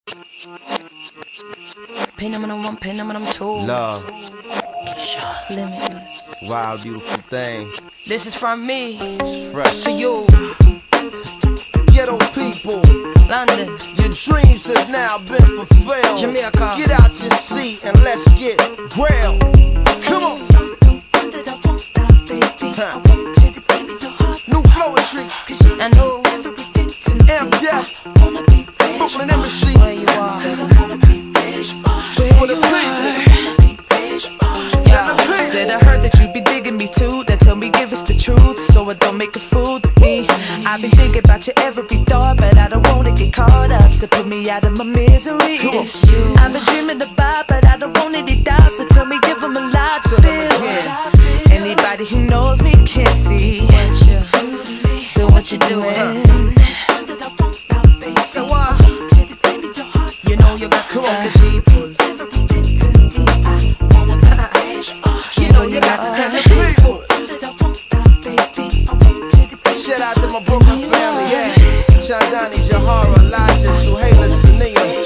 Phenomenon 1, phenomenon 2. Love. Limitless. Wild, beautiful thing. This is from me. It's fresh. To you. Ghetto people. London. Your dreams have now been fulfilled. Jamaica. Get out your seat and let's get grilled. Come on. Huh. New Flowetry. And who? Amp Def. Brooklyn Embassy. Where you are. For the people. Said I heard that you be digging me too. Then tell me, give us the truth, so it don't make a fool of me. I've been thinking about your every thought, but I don't wanna get caught up, so put me out of my misery. I've been dreaming about, but I don't want any doubt, so tell me, give them a lot to feel. Anybody who knows me can see. So what you doing? So what? You know you got to the people. You know you got to tell the people. Shout out to my Brooklyn family. Chandani, Jahara, Elijah, Suhaila, Sania,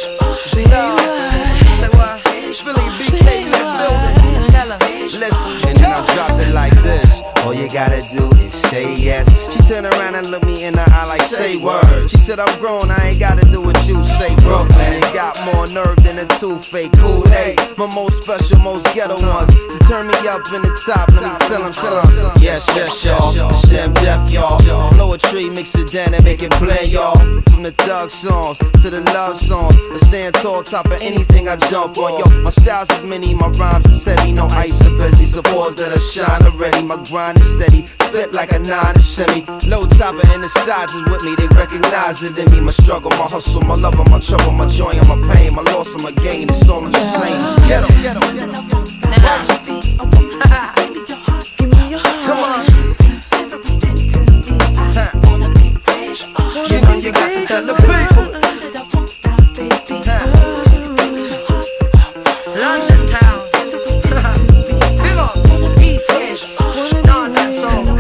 Star, Philly, BK, in the building. Tell her. Let's and then I dropped it like this. All you gotta do is say yes. She turned around and looked me in the eye like, say word. She said, I'm grown, I ain't gotta do what you say. Brooklyn, you got more nerve than a two-fake Kool-Aid. My most special, most ghetto ones. To turn me up in the top, let me tell them something. Yes, yes, y'all. It's Amp Def, y'all. Flowetry, mix it down and make it blend, y'all. From the thug songs to the love songs. I stand tall, top of anything I jump on. Yo, my styles is many, my rhymes is heavy. No ice or busy, suppose that I shine already. My grind is steady, spit like a 9 and semi. Low topper and the sides is with me, they recognize it in me. My struggle, my hustle, my love, my trouble, my joy, and my pain, my loss and my gain, it's all in the same. Ghetto, ghetto, ghetto. Give me your heart. Come on. You know you got to tell the people. London town. Big up. East West. North and South.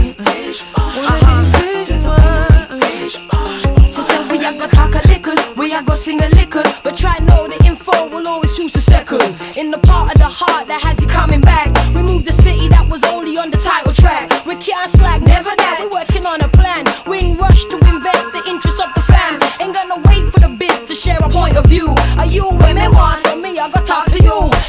So say we a go talk a little, we a go sing a little, but try know the info, we'll always choose to second. In the part of the heart that has you coming back, we moved the city that was only on the title track. We can't slack, never that, we're working on a plan. We in rush to invest the interest of the fam. Ain't gonna wait for the biz to share a point of view. Are you with me once, so me I go talk to you.